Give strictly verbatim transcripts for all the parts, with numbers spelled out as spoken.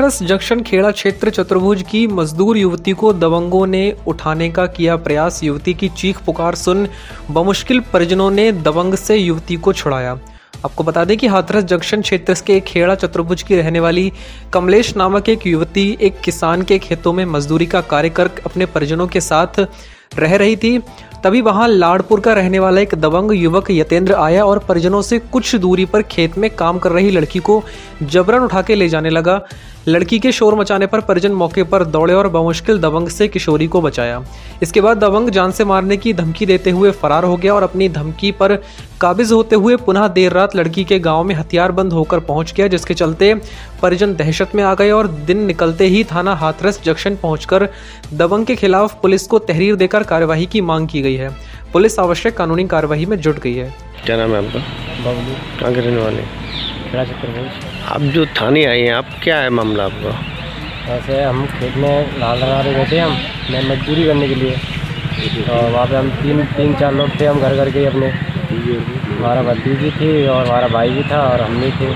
Hathras junction Kheda क्षेत्र चतुर्भुज की मजदूर युवती को दबंगों ने उठाने का किया प्रयास। युवती की चीख पुकार सुन बमुश्किल परिजनों ने दबंग से युवती को छुड़ाया। आपको बता दें कि हाथरस जंक्शन क्षेत्र के खेड़ा चतुर्भुज की रहने वाली कमलेश नामक एक युवती एक किसान के खेतों में मजदूरी का कार्य कर अपने परिजनों के साथ रह रही थी। तभी वहां लाड़पुर का रहने वाला एक दबंग युवक यतेंद्र आया और परिजनों से कुछ दूरी पर खेत में काम कर रही लड़की को जबरन उठा के ले जाने लगा। लड़की के शोर मचाने पर परिजन मौके पर दौड़े और बमुश्किल दबंग से किशोरी को बचाया। इसके बाद दबंग जान से मारने की धमकी देते हुए फरार हो गया और अपनी धमकी पर काबिज होते हुए पुनः देर रात लड़की के गांव में हथियारबंद होकर पहुंच गया, जिसके चलते परिजन दहशत में आ गए और दिन निकलते ही थाना हाथरस जंक्शन पहुंचकर दबंग के खिलाफ पुलिस को तहरीर देकर कार्यवाही की मांग की गई है। पुलिस आवश्यक कानूनी कार्यवाही में जुट गई है। क्या नाम है आपका? बबलू। कहाँ के रहने वाले? खेड़ा चतुर्भुज। आप जो थाने आए हैं, आप क्या है मामला आपका? ऐसे हम खेत में लाल लगा रहे थे, हम मैं मजदूरी करने के लिए, और वहाँ पे हम तीन तीन चार लोग थे। हम घर घर के अपने, हमारा भतीजी थी और हमारा भाई भी था और हम भी थे।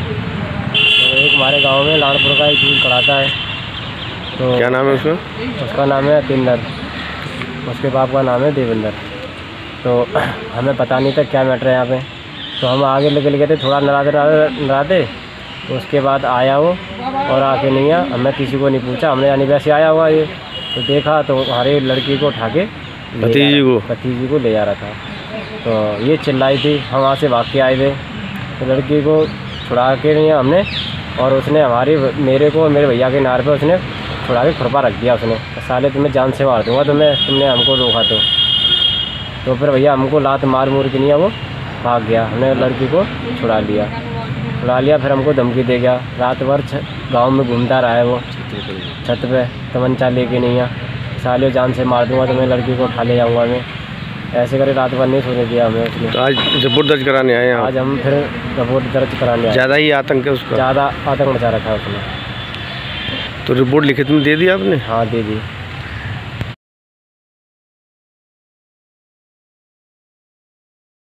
तो एक हमारे गांव में लाड़पुर का एक दूध कड़ाता है। तो क्या नाम है उसका? उसका नाम है यतेंद्र, उसके बाप का नाम है देवेंद्र। तो हमें पता नहीं था क्या मैटर है यहाँ पे। तो हम आगे लेके गए थे, थोड़ा नराते नराते तो उसके बाद आया वो और आके नहीं आया। हमने किसी को नहीं पूछा, हमने यानी वैसे आया हुआ ये तो देखा तो हमारे लड़की को उठा के भतीजी को भतीजी को ले जा रहा था। तो ये चिल्लाई थी, हम वहाँ से भाग के आए थे। तो लड़की को छुड़ा के नहीं हमने, और उसने हमारी मेरे को मेरे भैया के नार पे उसने छुड़ा के खुरपा रख दिया। उसने साले तुम्हें जान से मार दूँगा तुम्हें, तुमने हमको रोका तो तो फिर भैया हमको लात मार मूर के नहीं वो भाग गया। हमने लड़की को छुड़ा लिया छुड़ा लिया फिर हमको धमकी दे गया। रात भर गांव में घूमता रहा है वो छत पे, तमंचा लेके नहीं आ, साले जान से मार दूंगा तो मैं लड़की को उठा ले जाऊंगा मैं। ऐसे करे रात भर नहीं सोने दिया हमें उसने। तो आज रिपोर्ट दर्ज कराने आए हैं? आज हम फिर रिपोर्ट दर्ज कराने आए। ज़्यादा ही आतंक है उसका? ज़्यादा आतंक मचा रखा है उसने। तो रिपोर्ट लिखित में दे दी आपने? हाँ दे दी।